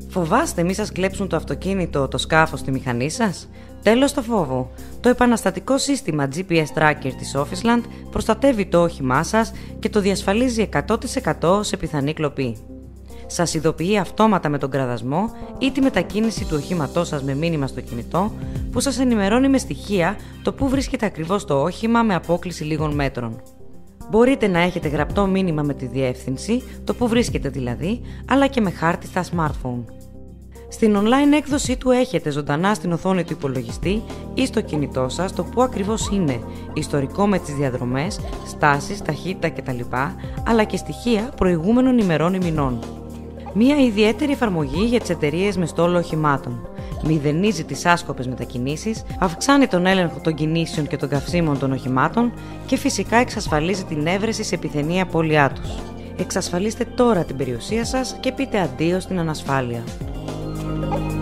Φοβάστε μη σας κλέψουν το αυτοκίνητο, το σκάφος, τη μηχανή σας? Τέλος το φόβο. Το επαναστατικό σύστημα GPS Tracker της Officeland προστατεύει το όχημά σας και το διασφαλίζει 100% σε πιθανή κλοπή. Σας ειδοποιεί αυτόματα με τον κραδασμό ή τη μετακίνηση του οχήματός σας με μήνυμα στο κινητό, που σας ενημερώνει με στοιχεία το πού βρίσκεται ακριβώς το όχημα με απόκλιση λίγων μέτρων. Μπορείτε να έχετε γραπτό μήνυμα με τη διεύθυνση, το που βρίσκεται δηλαδή, αλλά και με χάρτη στα smartphone. Στην online έκδοσή του έχετε ζωντανά στην οθόνη του υπολογιστή ή στο κινητό σας το που ακριβώς είναι, ιστορικό με τις διαδρομές, στάσεις, ταχύτητα κτλ, αλλά και στοιχεία προηγούμενων ημερών ή μηνών. Μία ιδιαίτερη εφαρμογή για τις εταιρείες με στόλο οχημάτων. Μηδενίζει τις άσκοπες μετακινήσεις, αυξάνει τον έλεγχο των κινήσεων και των καυσίμων των οχημάτων και φυσικά εξασφαλίζει την έβρεση σε επιθενή απώλειά τους. Εξασφαλίστε τώρα την περιουσία σας και πείτε αντίο στην ανασφάλεια.